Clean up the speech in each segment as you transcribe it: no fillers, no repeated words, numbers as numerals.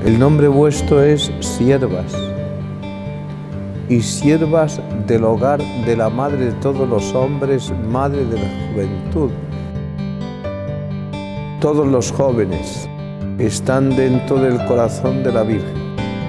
El nombre vuestro es siervas, y siervas del hogar de la Madre de todos los hombres, Madre de la juventud. Todos los jóvenes están dentro del corazón de la Virgen.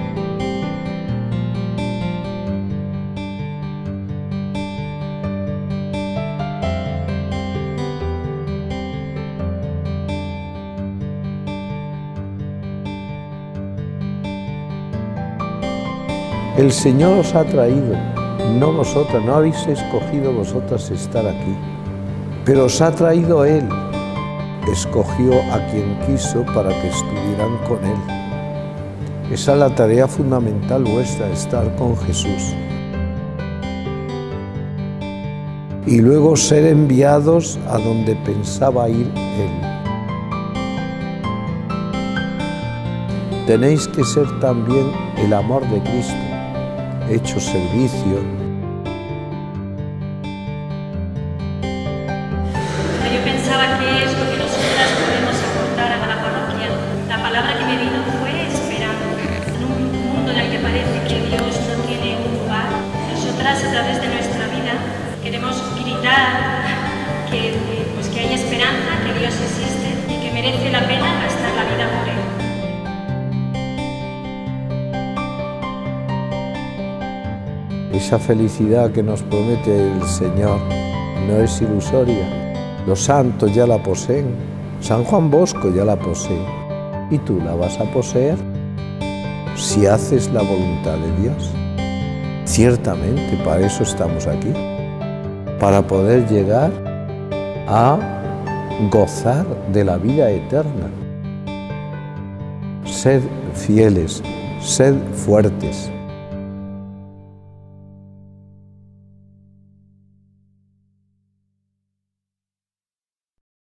El Señor os ha traído, no vosotras, no habéis escogido vosotras estar aquí, pero os ha traído Él. Escogió a quien quiso para que estuvieran con Él. Esa es la tarea fundamental vuestra, estar con Jesús. Y luego ser enviados a donde pensaba ir Él. Tenéis que ser también el amor de Cristo, hecho servicio. Yo pensaba que es lo que nosotras podemos aportar a la parroquia. La palabra que me vino fue esperanza. En un mundo en el que parece que Dios no tiene un lugar, nosotras a través de nuestra vida queremos gritar que hay esperanza, que Dios existe y que merece la pena gastar la vida por Él. Esa felicidad que nos promete el Señor no es ilusoria. Los santos ya la poseen, San Juan Bosco ya la posee. ¿Y tú la vas a poseer? Si haces la voluntad de Dios. Ciertamente, para eso estamos aquí. Para poder llegar a gozar de la vida eterna. Sed fieles, sed fuertes.